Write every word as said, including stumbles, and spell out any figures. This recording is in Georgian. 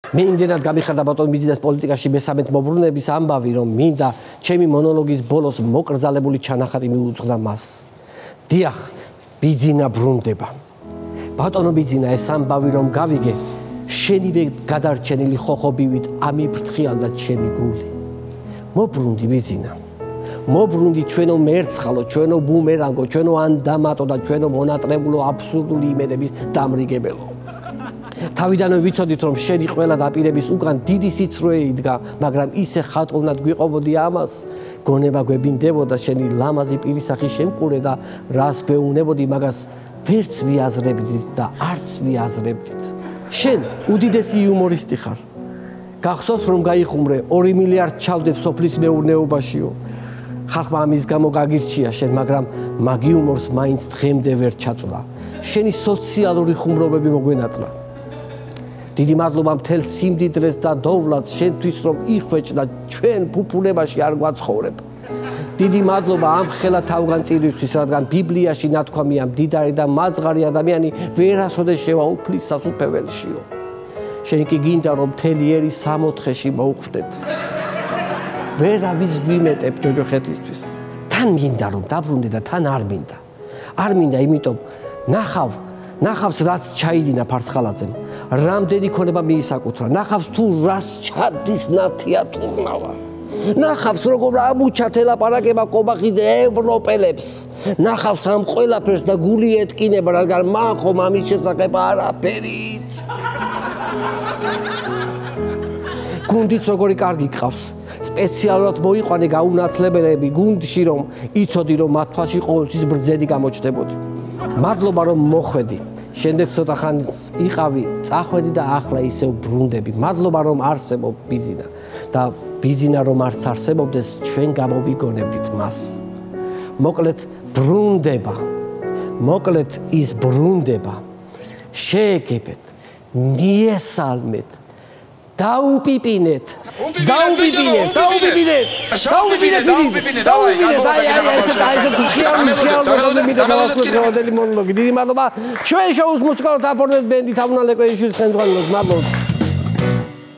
მე იმდენად გამიხარდა ბატონ ბიძინას პოლიტიკაში მესამედ მოbrunების ამბავი, რომ მინდა ჩემი მონოლოგის ბოლოს მოკრძალებული ჩანახატი მიუძღვნა მას. დიახ, ბიძინა ბრუნდება. ბატონო ბიძინა, ეს ამბავი რომ გავიგე, შენივე გადარჩენილი ხოხობივით ამიფრთხიალდა ჩემი გული. მოbrunდი ბიძინა. მოbrunდი ჩვენო მერცხალო, ჩვენო ბუმერანგო, ჩვენო ანდამატო და ჩვენო მონატრებულო აბსურდული იმედების დამრიგებელო. თავიდანვე ვიცოდით, რომ შენი ყველა დაპირების უკან დიდი სიცრუე იდგა, მაგრამ ისე ხატოვნად გვიყვებოდი ამას, გონება გვებინდებოდა შენი ლამაზი პირისახის შემკურე და რას გვეუნებოდი, მაგას ვერც ვიაზრებდით და არც ვიაზრებდით. შენ უდიდესი იუმორისტი ხარ. გახსოვს, რომ გაიხუმრე ორი მილიარდ ჩავდებ სოფლის მეურნეობაშიო. ხალხმა ამის გამო გაგირჩია შენ, მაგრამ მაგ იუმორს მაინც დღემდე ვერ ჩაწვდა. შენი სოციალური ხუმრობები მოგვენატლა. დიდი მადლობა მთელ სიმდიდრეს და დოვლას შენთვის, რომ იხვეჭ და ჩვენ ფუფუნებაში არ გვაცხოვრებ. დიდი მადლობა ამ ხელა თავგანწირისთვის, რადგან ბიბლიაში ნათქვამია, მდიდარი და მაძღარი ადამიანი ვერასოდეს შევაუფლის სასუფეველშიო. შენ კი გინდა, რომ მთელი ერი სამოთხეში მოუხვდეთ. ვერავის გვიმეტებ ჯოჯოხეთისთვის. თან მინდა რომ დაბრუნდე და თან არ მინდა. არ მინდა, იმიტომ ნახავ ნახავს რაც ჩაიდინა ფარცხალაძემ. რამდენი ქონება მიისაკუთრა. ნახავს თუ რას ჩადის ნათია თურნავა. ნახავს როგორ ამუჩათ ელაპარაკება კობახიძე ევროპელებს. ნახავს ამ ყველაფერს და გული ეტკინება, რადგან მან ხომ ამის შესახებ არაფერიც. გუნდიც როგორი კარგი გყავს. სპეციალურად მოიყვანე გაუნათლებელები გუნდში, რომ იცოდი, რომ მათ თვალში ყოველთვის ბრძენი გამოჩნდებოდი. მადლობა რომ მოხვედი. შემდეგ ცოტა ხანს იყავი, წახვედი და ახლა ისევ ბრუნდები. მადლობა რომ არსებობ ბიძინა და ბიძინა რომ არც არსებობდეს, ჩვენ გამოვიგონებდით მას. მოკლედ ბრუნდება. მოკლედ ის ბრუნდება. შეეგებეთ, მიესალმეთ. დაუპიპინეთ. დაუპიპინეთ, დაუპიპინეთ. დაუპიპინეთ, დაუპიპინეთ. აი, აი, ესე და ესე ხიალ, ხიალ მოდი მე დავასრულებ მონოლოგი. დიდი მადლობა. ჩვენ შოუს მუსიკალურ დაპორტებს ბენდი თამუნალეკვეიშვილის ხელმძღვანელობს. მადლობა.